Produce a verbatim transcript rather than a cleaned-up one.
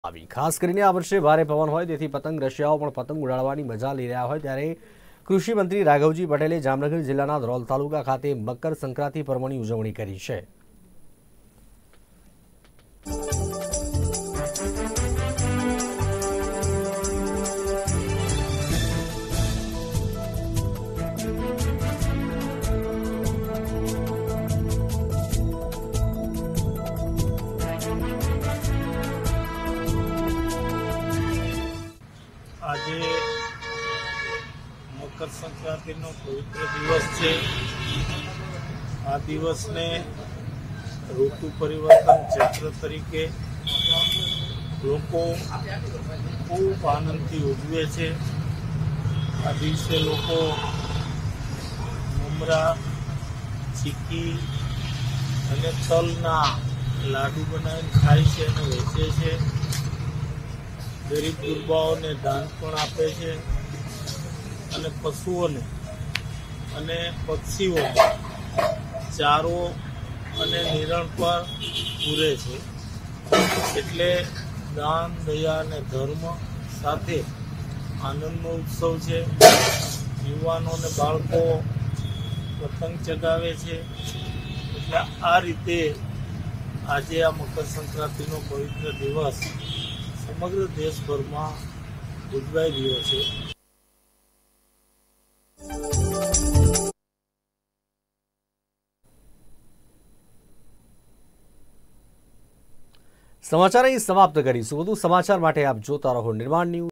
આવી ખાસ કરીને આ વર્ષે ભારે પવન હોય તેથી પતંગ રશિયાઓ પણ પતંગ ઉડાડવાની મજા લઈ રહ્યા હોય ત્યારે કૃષિ મંત્રી રાઘવજી પટેલે જામનગર જિલ્લાના ધ્રોલ તાલુકા ખાતે મકર સંક્રાંતિ પર્વની ઉજવણી કરી છે। આજે મકર સંક્રાંતિનો પવિત્ર દિવસ છે। આ દિવસને ઋતુ પરિવર્તન ચૈત્ર તરીકે લોકો ખૂબ આનંદથી ઉજવે છે। આ દિવસે લોકો મમરા, ચીકી અને તલના લાડુ બનાવીને ખાય છે અને વેચે છે। ગરીબ ગુરબાઓને દાન પણ આપે છે અને પશુઓને અને પક્ષીઓને ચારો અને નિરણ પર પૂરે છે। એટલે દાન, દયા અને ધર્મ સાથે આનંદનો ઉત્સવ છે। યુવાનો અને બાળકો પતંગ ચગાવે છે। એટલે આ રીતે આજે આ મકર સંક્રાંતિનો પવિત્ર દિવસ સમગ્ર દેશભરમાં ઉજવાઈ રહ્યો છે। સમાચાર અહીં સમાપ્ત કરીશું। વધુ સમાચાર માટે આપ જોતા રહો નિર્માણ ન્યૂઝ।